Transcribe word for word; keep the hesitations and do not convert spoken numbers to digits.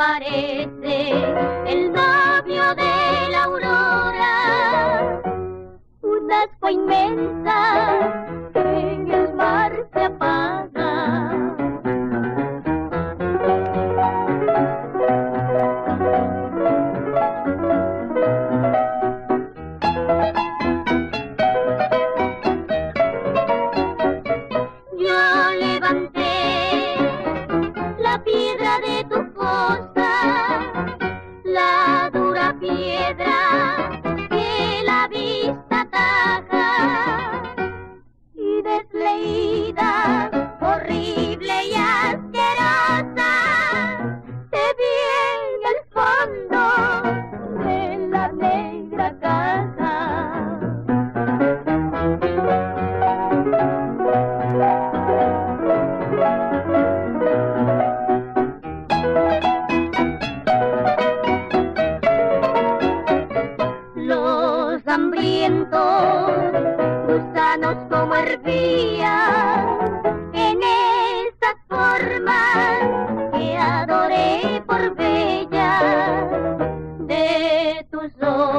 aparece el novio de la aurora, una ascua inmensa que en el mar se apaga. Yo levanté la piedra de tu fosa, la dura piedra que la vista ataja, y desleída, horrible y asquerosa, te vi en el fondo de la negra caja. Los hambrientos gusanos como hervían en esas formas que adoré por bella de tus ojos.